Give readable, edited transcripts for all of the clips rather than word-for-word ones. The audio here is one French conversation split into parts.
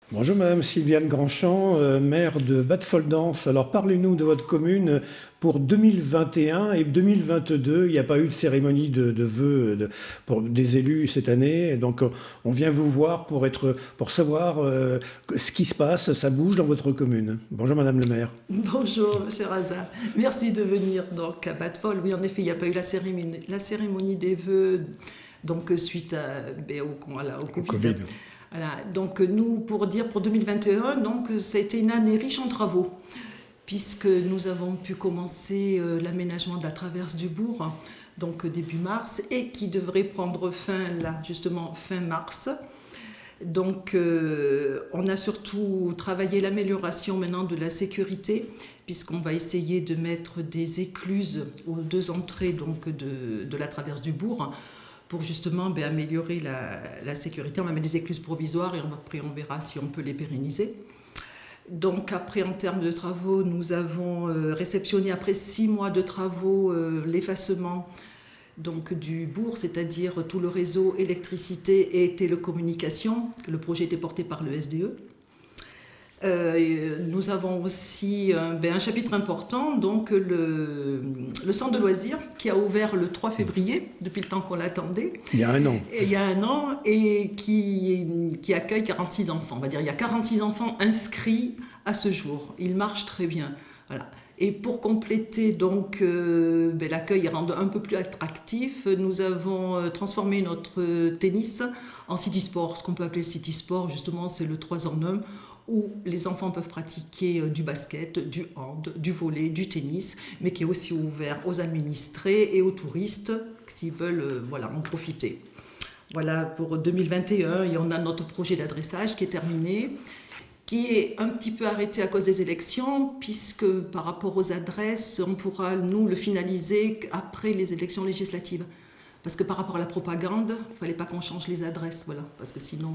Bonjour Madame Sylviane Grandchamp, maire de Bad-Foldance. Alors parlez-nous de votre commune pour 2021 et 2022. Il n'y a pas eu de cérémonie de vœux pour des élus cette année. Donc on vient vous voir pour savoir ce qui se passe, ça bouge dans votre commune. Bonjour Madame le maire. Bonjour Monsieur Raza, merci de venir donc à Bad-Fold. Oui, en effet, il n'y a pas eu la cérémonie des vœux donc suite au Au Covid. Covid. Voilà, donc nous, pour dire pour 2021, donc ça a été une année riche en travaux, puisque nous avons pu commencer l'aménagement de la traverse du bourg, donc début mars, et qui devrait prendre fin là, justement fin mars. Donc on a surtout travaillé l'amélioration maintenant de la sécurité, puisqu'on va essayer de mettre des écluses aux deux entrées donc, de la traverse du bourg, pour justement améliorer la sécurité. On va mettre des écluses provisoires et après on verra si on peut les pérenniser. Donc après, en termes de travaux, nous avons réceptionné après 6 mois de travaux l'effacement donc, du bourg, c'est-à-dire tout le réseau électricité et télécommunications. Le projet était porté par le SDE. Nous avons aussi un chapitre important, donc le centre de loisirs qui a ouvert le 3 février, depuis le temps qu'on l'attendait. Il y a un an. Il y a un an et qui accueille 46 enfants. On va dire il y a 46 enfants inscrits à ce jour. Il marche très bien. Voilà. Et pour compléter donc l'accueil et rendre un peu plus attractif, nous avons transformé notre tennis en city sport. Ce qu'on peut appeler city sport, justement, c'est le 3 en 1, où les enfants peuvent pratiquer du basket, du hand, du volley, du tennis, mais qui est aussi ouvert aux administrés et aux touristes s'ils veulent en profiter. Voilà pour 2021, et on a notre projet d'adressage qui est terminé, qui est un petit peu arrêté à cause des élections, puisque par rapport aux adresses, on pourra, nous, le finaliser après les élections législatives. Parce que par rapport à la propagande, il ne fallait pas qu'on change les adresses, voilà, parce que sinon...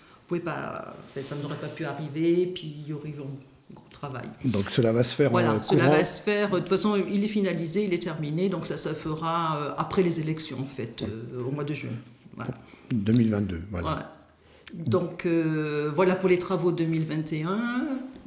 Pas, ça n'aurait pas pu arriver, puis il y aurait un gros travail. Donc cela va se faire voilà, cela courant. va se faire. De toute façon, il est finalisé, il est terminé, donc ça se fera après les élections, en fait, au mois de juin. Voilà. 2022, voilà. Ouais. Donc voilà pour les travaux 2021.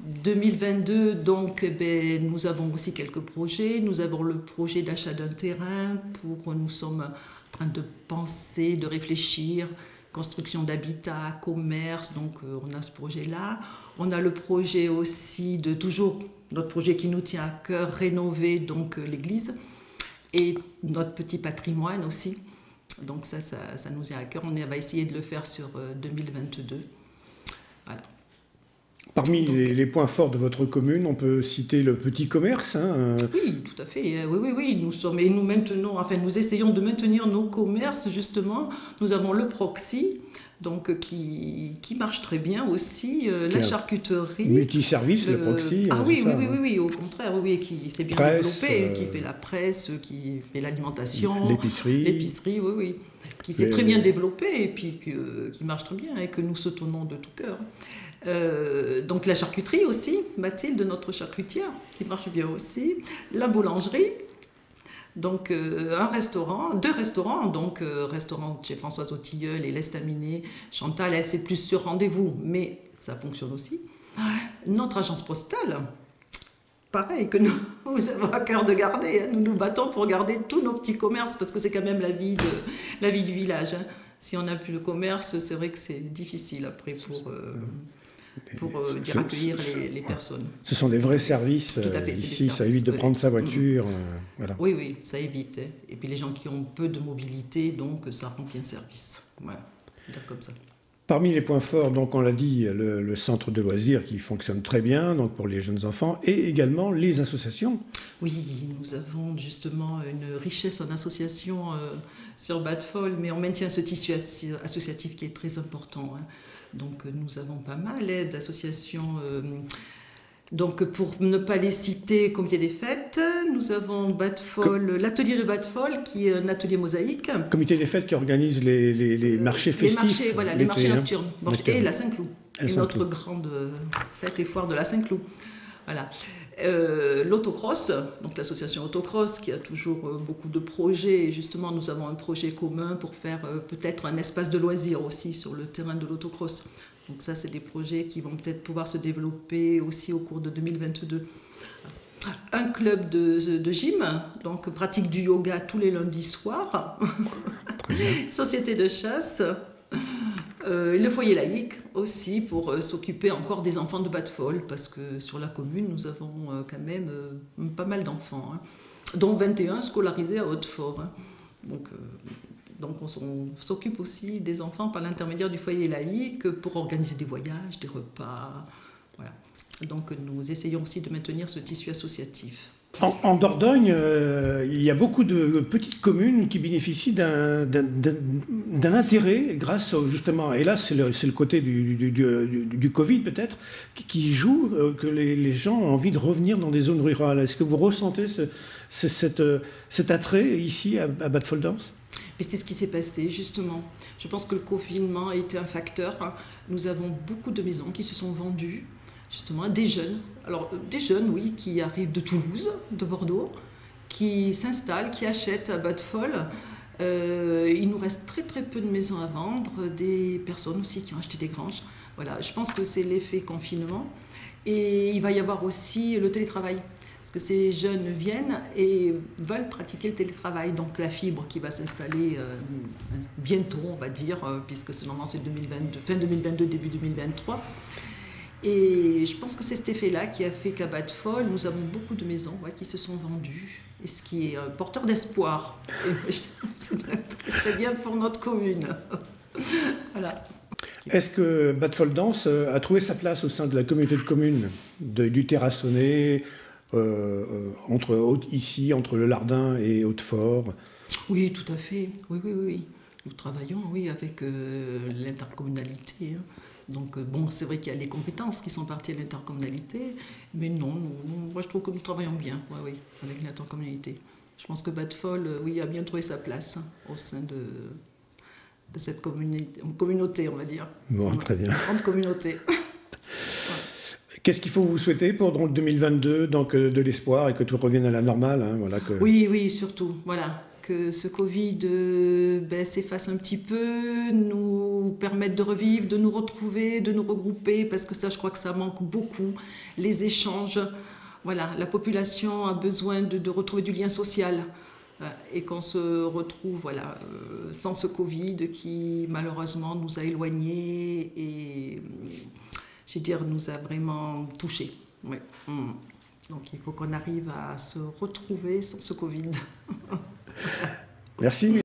2022, donc, nous avons aussi quelques projets. Nous avons le projet d'achat d'un terrain. Nous sommes en train de penser, de réfléchir. Construction d'habitat, commerce, donc on a ce projet-là. On a le projet aussi de toujours, notre projet qui nous tient à cœur, rénover donc l'église et notre petit patrimoine aussi. Donc ça nous tient à cœur. On va essayer de le faire sur 2022. Voilà. Parmi les points forts de votre commune, on peut citer le petit commerce. Oui, tout à fait. Oui. Nous essayons de maintenir nos commerces, justement. Nous avons le Proxy, donc, qui marche très bien aussi. La charcuterie. Multiservice, le Proxy. Oui, au contraire, qui s'est bien développé, qui fait la presse, qui fait l'alimentation. L'épicerie. Oui. Qui s'est très bien développé et puis qui marche très bien et que nous soutenons de tout cœur. Donc la charcuterie aussi, Mathilde, notre charcutière, qui marche bien aussi, la boulangerie, donc un restaurant, 2 restaurants, donc restaurant chez Françoise Autilleul et l'Estaminet. Chantal, elle, c'est plus sur rendez-vous, mais ça fonctionne aussi. Notre agence postale, pareil, que nous avons à cœur de garder, nous nous battons pour garder tous nos petits commerces, parce que c'est quand même la vie du village. Si on n'a plus de commerce, c'est vrai que c'est difficile après pour accueillir les personnes. Ce sont des vrais services. Tout à fait, ici, ça évite de prendre sa voiture. Voilà. Oui, ça évite. Et puis les gens qui ont peu de mobilité, donc ça rend bien service. Voilà, comme ça. Parmi les points forts, donc on l'a dit, le centre de loisirs qui fonctionne très bien donc pour les jeunes enfants et également les associations. Oui, nous avons justement une richesse en associations sur Bad-Fold, mais on maintient ce tissu associatif qui est très important. Donc nous avons pas mal d'associations. Donc pour ne pas les citer, Comité des fêtes, nous avons l'atelier de Bad-Fold qui est un atelier mosaïque. Comité des fêtes qui organise les marchés festifs. Les marchés nocturnes. Et la Saint-Cloud. Et notre grande fête et foire de la Saint-Cloud. Voilà. L'autocross, donc l'association Autocross qui a toujours beaucoup de projets, et justement nous avons un projet commun pour faire peut-être un espace de loisirs aussi sur le terrain de l'autocross. Donc ça, c'est des projets qui vont peut-être pouvoir se développer aussi au cours de 2022. Un club de gym, donc pratique du yoga tous les lundis soirs. Société de chasse. Le foyer laïque aussi pour s'occuper encore des enfants de Batfol, parce que sur la commune, nous avons quand même pas mal d'enfants, hein, dont 21 scolarisés à Hautefort. Hein. Donc on s'occupe aussi des enfants par l'intermédiaire du foyer laïque pour organiser des voyages, des repas. Voilà. Donc nous essayons aussi de maintenir ce tissu associatif. En Dordogne, il y a beaucoup de petites communes qui bénéficient d'un intérêt grâce justement, et là c'est le côté du Covid peut-être, qui joue que les gens ont envie de revenir dans des zones rurales. Est-ce que vous ressentez cet attrait ici à Batfoldens? Mais c'est ce qui s'est passé, justement. Je pense que le confinement a été un facteur. Nous avons beaucoup de maisons qui se sont vendues, justement, à des jeunes. Alors, des jeunes, oui, qui arrivent de Toulouse, de Bordeaux, qui s'installent, qui achètent à Batfol. Il nous reste très très peu de maisons à vendre, des personnes aussi qui ont acheté des granges. Voilà, je pense que c'est l'effet confinement. Et il va y avoir aussi le télétravail. Parce que ces jeunes viennent et veulent pratiquer le télétravail. Donc la fibre qui va s'installer bientôt, on va dire, puisque c'est normalement c'est 2022, fin 2022, début 2023. Et je pense que c'est cet effet-là qui a fait qu'à Batfol, nous avons beaucoup de maisons qui se sont vendues. Et ce qui est porteur d'espoir. C'est très, très bien pour notre commune. Voilà. Est-ce que Batfoldens a trouvé sa place au sein de la communauté de communes du Terrassonnais, ici, entre le Lardin et Hautefort? Oui, tout à fait. Oui, oui, oui. Nous travaillons, oui, avec l'intercommunalité. Hein. Donc, bon, c'est vrai qu'il y a les compétences qui sont parties à l'intercommunalité, mais non, moi je trouve que nous travaillons bien, oui, avec l'intercommunalité. Je pense que Batfol, oui, a bien trouvé sa place au sein de cette communauté, on va dire. Bon, très bien. Grande communauté. Qu'est-ce qu'il faut vous souhaiter pour donc 2022, donc de l'espoir et que tout revienne à la normale, hein, voilà que... Oui, oui, surtout, voilà. Que ce Covid s'efface un petit peu, nous permette de revivre, de nous retrouver, de nous regrouper, parce que ça, je crois que ça manque beaucoup, les échanges. Voilà, la population a besoin de retrouver du lien social et qu'on se retrouve voilà, sans ce Covid qui, malheureusement, nous a éloignés et, je veux dire, nous a vraiment touchés. Ouais. Donc, il faut qu'on arrive à se retrouver sans ce Covid. Merci.